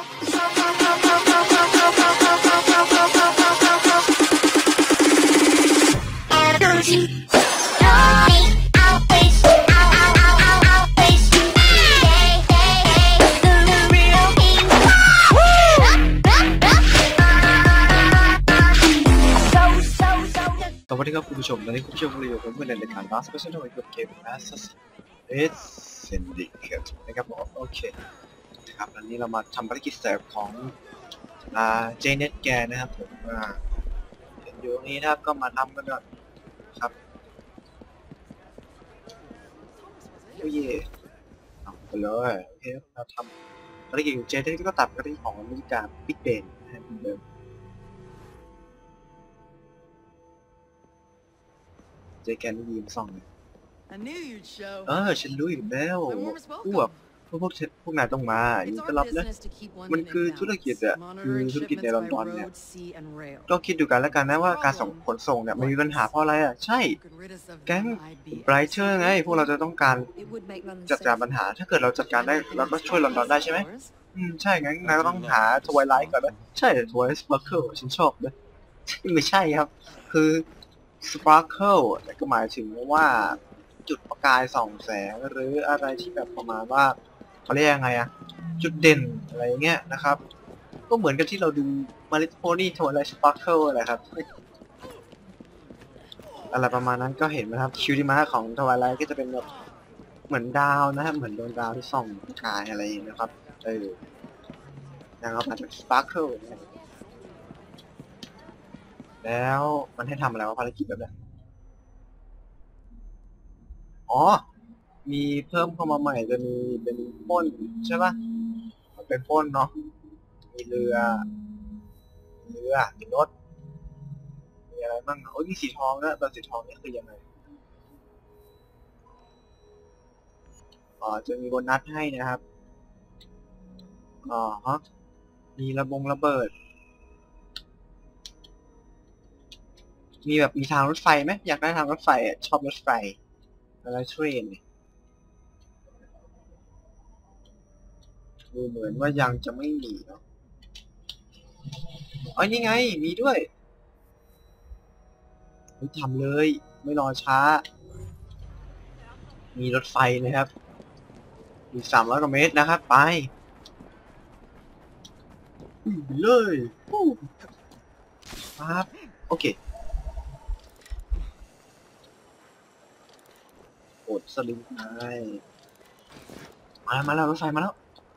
สวัสดีครับคุณผู้ชมตอนนี้คุณผู้ชมอยู่กับผมในรายการ Last Person ในเกม Assassin's Syndicate นะครับผมโอเคนะครับวันนี้เรามาทำภารกิจเสริมของเจเน็ตแกนะครับผมเห็นอยู่นี้นะครับก็มาทำกันก่อนครับโอ้ยเอาไปเลยโอเคเราทำภารกิจของเจเน็ตก็ตัดภารกิจของอเมริกาบิ๊กเบนนะครับเดิมเจแกนยืนส่องเลยฉันรู้อยู่แล้วพวกนายต้องมายินดีต้อนรับนะมันคือธุรกิจอะคือธุรกิจในลอนดอนเนี่ยก็คิดดูกันแล้วกันนะว่าการขนส่งเนี่ยมันมีปัญหาเพราะอะไรอะใช่แก๊งไบรเชอร์ไงพวกเราจะต้องการจัดการปัญหาถ้าเกิดเราจัดการได้เราก็ช่วยลอนดอนได้ใช่ไหมใช่งั้นนายก็ต้องหาทวายไลท์ก่อนนะใช่ทวายสปาร์เคิลฉันชอบนะไม่ใช่ครับคือsparkle แต่ก็หมายถึงว่าจุดประกายส่องแสงหรืออะไรที่แบบประมาณว่าเขาเรียกยังไงอะจุดเด่นอะไรเงี้ยนะครับก็เหมือนกับที่เราดูมาริโพนี่โทนอะไร sparkle อะไรครับอะไรประมาณนั้นก็เห็นนะครับคิวดิมาของทวายไลท์ก็จะเป็นแบบเหมือนดาวนะครับเหมือนดวงดาวที่ส่องประกายอะไรนะครับนะครับอาจจะ sparkle แล้วมันให้ทำอะไรว่าภารกิจแบบนี้อ๋อมีเพิ่มเข้ามาใหม่จะมีเป็นปล้นใช่ปะมันเป็นปล้นเนาะมีเรือมีรถมีอะไรบ้างโอ้ยมีสีทองนะตอนสีทองนี่คือยังไงจะมีโบนัสให้นะครับฮะมีระเบิดมีแบบมีทางรถไฟไหมอยากได้ทางรถไฟชอบรถไฟอะไรเทรนดูเหมือนว่ายังจะไม่มีเนาะอ๋อนี่ไงมีด้วยทำเลยไม่รอช้ามีรถไฟนะครับอีก300 กว่าเมตรนะครับไปเลยครับโอเคกดสลิงไปมาแล้วรถไฟมาแล้ว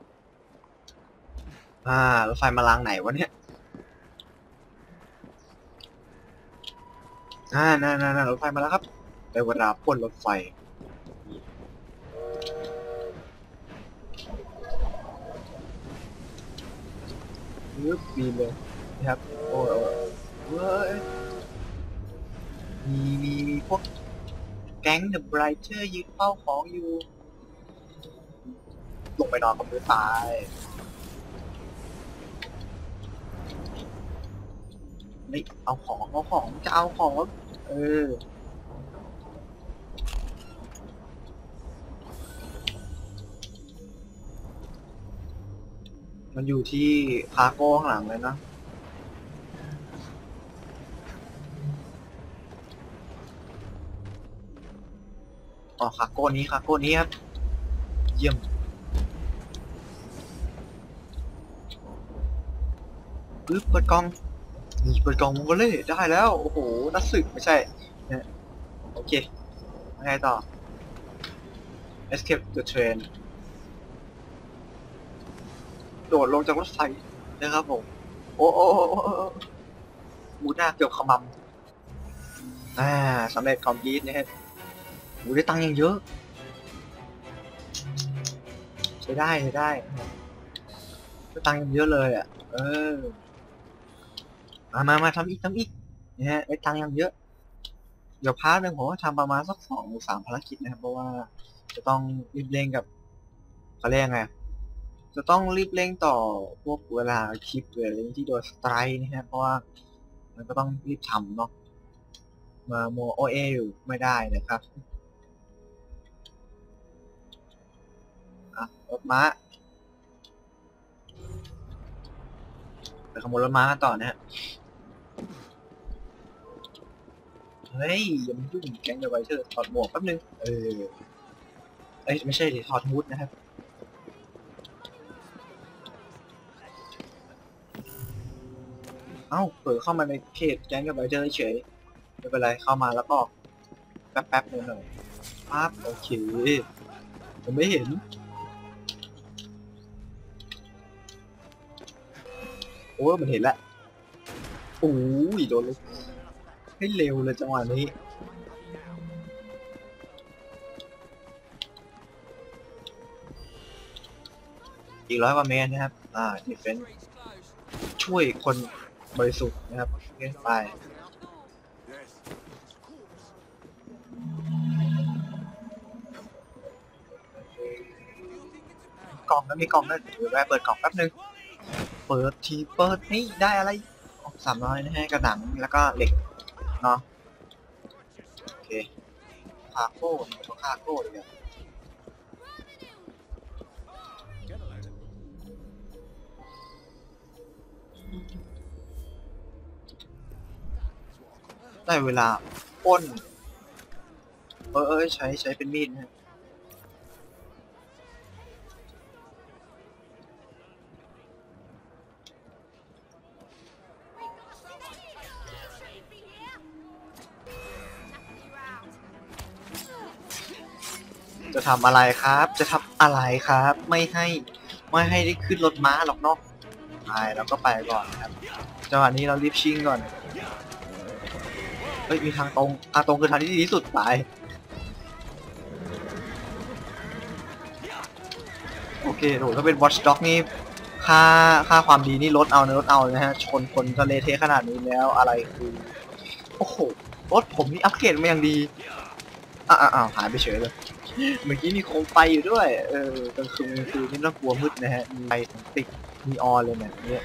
รถไฟมาลางไหนวะเนี่ยน่ารถไฟมาแล้วครับได้เวลาพ่นรถไฟยึบปีนเลยนะครับโอ้ยมีพวกแก๊งเดอะไบรเชอร์ยืนเฝ้าของอยู่ลงไปนอนกับพื้นตายไม่เอาของจะเอาของมันอยู่ที่คาร์โก้ข้างหลังเลยนะคาร์โก้นี้ครับเยี่ยมปึ๊บเปิดกล่องนี่เปิดกล่องมงโกเล่ได้แล้วโอ้โหนักสืบไม่ใช่เนี่ยโอเคยังไงต่อ escape the train โดดลงจากรถไฟนะครับผมโอ้หมูหน้าเกือบขมำสำเร็จคอมพลีทนะฮะหมูได้ตังค์ยังเยอะใช้ได้ได้ตังค์ยังเยอะเลยอ่ะมาทำอีกนะฮะได้ตังค์ยังเยอะเดี๋ยวพาร์ทหนึ่งผมก็ทำประมาณสัก2 หรือ 3ภารกิจนะครับเพราะว่าจะต้องรีบเร่งกับเขาเรียกไงจะต้องรีบเร่งต่อพวกเวลาคลิปหรืออะไรที่โดนสไตร์นะฮะเพราะว่ามันก็ต้องรีบทำเนาะมาโมโอเออยู่ไม่ได้นะครับรถม้าไปขโมยรถม้ากันต่อนะฮะเฮ้ยอย่ามายุ่งแก๊งเดอะไวเชอร์ถอดหมวกแป๊บนึงเอ้ยไม่ใช่ดิถอดฮูดนะครับเอ้าเปิดเข้ามาในเขตแก๊งเดอะไวเชอร์เฉยไม่เป็นไรเข้ามาแล้วก็แป๊บนึงหน่อยปั๊บโอเคผมไม่เห็นโอ้มันเห็นแล้วโอ้ยโดนเลยให้เร็วเลยจังหวะนี้อีก100 กว่าเมตรนะครับดิเฟนส์ช่วยคนบริสุทธิ์นะครับไปกล่องนั้นมีกล่องนั่นแวะเปิดกล่องแป๊บนึงเปิดทีเปิดนี่ได้อะไร300นะฮะกระหน่ำแล้วก็เหล็กเนาะโอเคคาโก้ตัวคาโก้เลยเนี่ยได้เวลาปล้นใช้เป็นมีดนะจะทำอะไรครับจะทำอะไรครับไม่ให้ได้ขึ้นรถม้าหรอกเนาะไปเราก็ไปก่อนครับจังหวะนี้เรารีบชิงก่อนเฮ้ยมีทางตรงคือทางที่ดีที่สุดไปโอเคโหถ้าเป็น Watch Dog นี่ค่าความดีนี่ลดเอานะฮะชนคนทะเลเทขนาดนี้แล้วอะไรคือโอ้โหรถผมนี่อัปเกรดมาอย่างดีอ้าวหายไปเฉยเลยเมื่อกี้มีโคมไฟอยู่ด้วยกลางคืนนี่น่ากลัวมืดนะฮะมีไฟติดมีออนเลยเนี่ย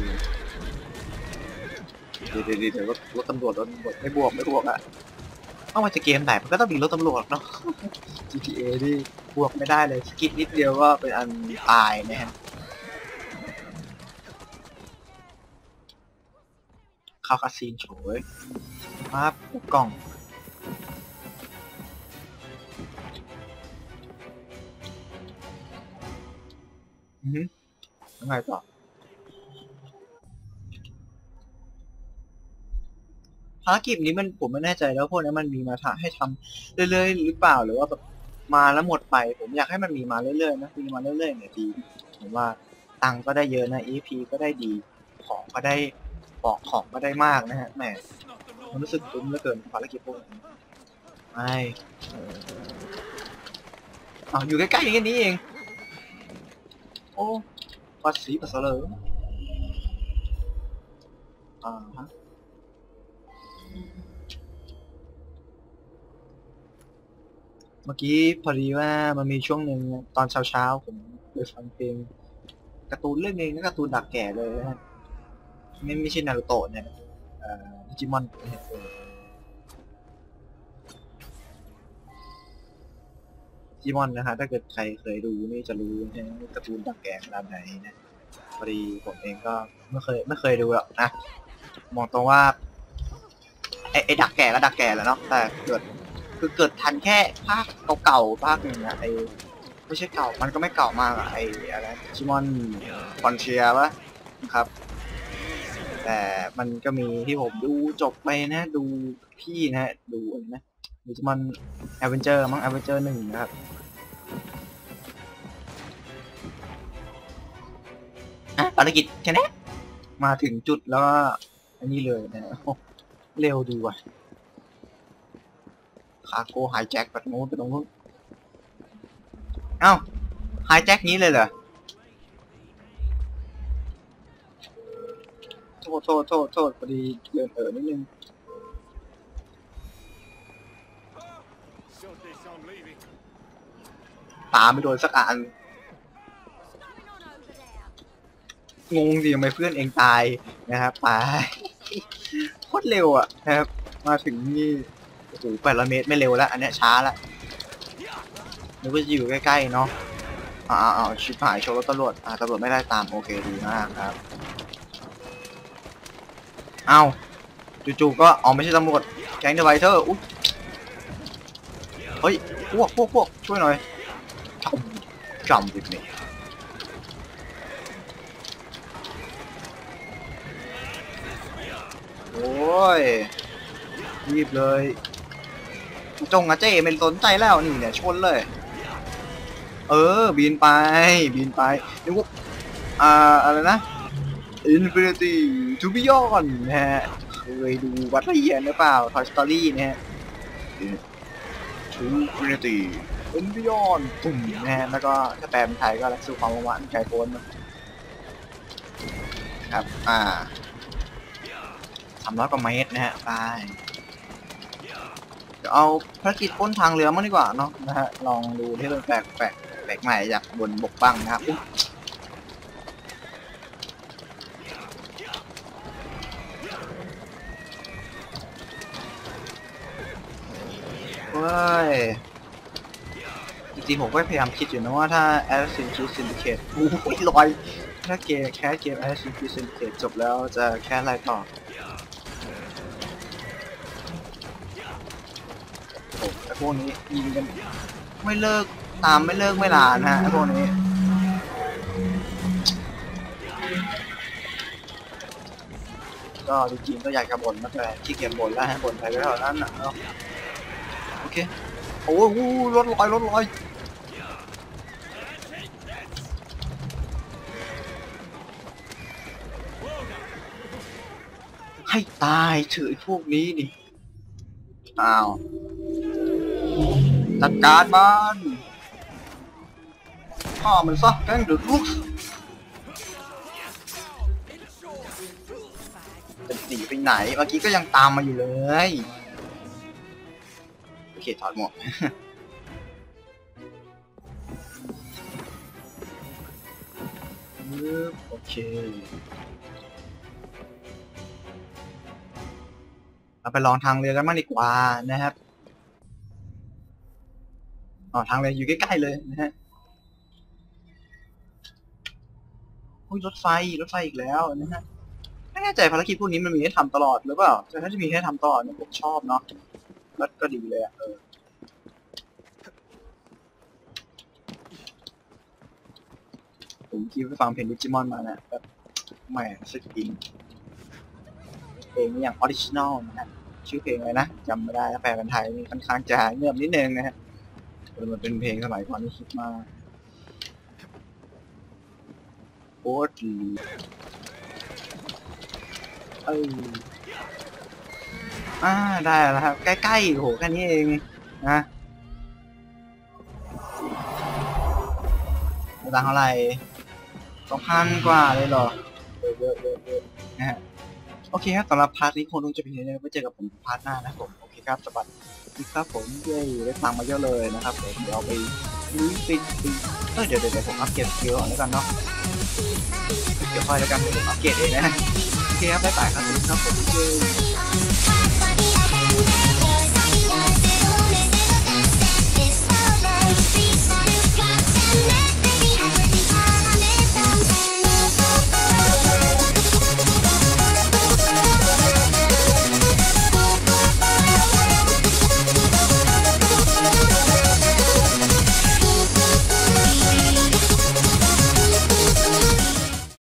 เดี๋ยวรถตำรวจไม่บวกอะมันจะเกมไหนมันก็ต้องมีรถตำรวจเนาะ GTA ที่บวกไม่ได้เลยสกิดนิดเดียวก็เป็นอันตายนะฮะเข้าคาซีนโฉยปั๊บกล่องยังไงต่อภารกิจนี้ผมไม่แน่ใจแล้วพวกนี้มันมีมาให้ทำเรื่อยๆหรือเปล่าหรือว่าแบบมาแล้วหมดไปผมอยากให้มันมีมาเรื่อยๆนะมีมาเรื่อยๆเนี่ยดีผมว่าตังก็ได้เยอะนะ EP ก็ได้ดีของก็ได้ของก็ได้มากนะฮะแหมมันรู้สึกคุ้มเหลือเกินภารกิจพวกนี้ไม่อยู่ใกล้ๆอย่างนี้เองโอ้ปัสสีปัสเลยฮะเมื่อกี้พอดีว่ามันมีช่วงหนึ่งตอนเช้าผมไปฟังเพลงการ์ตูนเรื่องนึงนะการ์ตูนดักแก่เลยนะฮะไม่ใช่นารูโตะเนี่ยดิจิมอนดิจิมอนนะฮะถ้าเกิดใครเคยดูนี่จะรู้นะการ์ตูนดักแก่ขนาดไหนนะพอดีผมเองก็ไม่เคยดูหรอกนะมองตรงว่าไอ้ดักแก่ก็ดักแก่แล้วเนาะแต่เกิดทันแค่ภาคเก่าๆภาคหนึ่งอะไม่ใช่เก่ามันก็ไม่เก่ามากอะอะไรจิมอนฟอนเชียปะครับแต่มันก็มีที่ผมดูจบไปนะดูพี่นะดูนะดิจิมอนแอดเวนเจอร์มั้งแอดเวนเจอร์1นะครับภารกิจแค่นี้มาถึงจุดแล้วก็อันนี้เลยนะเร็วดีว่ะคาโก้ไฮแจ็คไปตรงนู้นเอ้าไฮแจ็คนี้เลยเหรอโทษพอดีเดินนิดนึงตามไม่โดนสักอันงงดิทำไมเพื่อนเองตายนะครับไปโคตรเร็วอ่ะนะครับมาถึงนี่โอ้โห800 เมตรไม่เร็วแล้วอันเนี้ยช้าละนึกว่าจะอยู่ใกล้ๆเนาะชิบหายโชว์รถตำรวจไม่ได้ตามโอเคดีมากครับเอาจู่ๆก็อ๋อไม่ใช่ตำรวจแก๊งเดอะไวเทอร์อุ๊ยเฮ้ยพวกช่วยหน่อยจำดิบนี่โอ้ยรีบเลยจงอะเจ้ไม่สนใจแล้วนี่เนี่ยชนเลยบินไปนึกว่าอะไรนะ Infinity to Beyond นะฮะเคยดูวัดละเอียดหรือเปล่า Toy Story เนี่ย To Infinity and Beyond ตุ่มนะฮะแล้วก็ถ้าแปลเป็นไทยก็รักสู่ความหวานใจโฟนครับ300 กว่าเมตรนะฮะไปเดี๋ยวเอาภารกิจพ้นทางเรือมั่งดีกว่าเนาะนะฮะลองดูที่เป็นแปลกใหม่จากบนบกบ้างนะครับจริงๆผมก็พยายามคิดอยู่นะว่าถ้า Assassin's Creed Syndicate ลอยถ้าแคสเกม Assassin's Creed Syndicate จบแล้วจะแคสอะไรต่อไอ้พวกนี้ยิงกันไม่เลิกไม่เลิกไม่ลานะฮะไอ้พวกนี้ก็จริงๆก็อยากจะบ่นนะแต่ขี้เกียจบ่นแล้วให้บ่นไปก็เท่านั้นนะเนาะโอเคโอ้โหรถลอยให้ตายเฉยพวกนี้นี่อ้าวจัดการมันฆ่ามันซะแก๊งเดือดลุกจะหนีไปไหนเมื่อกี้ก็ยังตามมาอยู่เลยโอเคถอดหมวกโอเคเราไปลองทางเรือกันมากดีกว่านะครับทางเรืออยู่ใกล้ๆเลยนะฮะรถไฟอีกแล้วนะฮะไม่แน่ใจภารกิจพวกนี้มันมีให้ทำตลอดหรือเปล่าแต่ถ้าจะมีให้ทำตลอดเนี่ยผมชอบเนาะก็ดีเลยผมคิดไปฟังเพลงดิจิมอนมานะแบบแหมสุดจริงเพลงนี้อย่างออริจินอลนะฮะชื่อเพลงอะไรนะจำไม่ได้แปลเป็นไทยนี่ค่อนข้างจะเงียบนิดนึงนะฮะมันเป็นเพลงสมัยก่อนที่คิดมาโอ้ดีได้แล้วครับใกล้ๆโหแค่นี้เองนะตังเท่าไหร่2,000 กว่าเลยเหรอเยอะนะฮะโอเคครับสำหรับพาร์ทนี้คงต้องจะเป็นอย่างนี้ไว้เจอกับผมพาร์ทหน้านะผมโอเคครับสวัสดีครับผมได้ตังมาเยอะเลยนะครับผมเดี๋ยวไปลุยปิดเดี๋ยวผมอัปเกรดสกิลก่อนแล้วกันเนาะเดี๋ยวค่อยแล้วกันผมอัปเกรดเองนะโอเคครับบ๊ายบายครับผม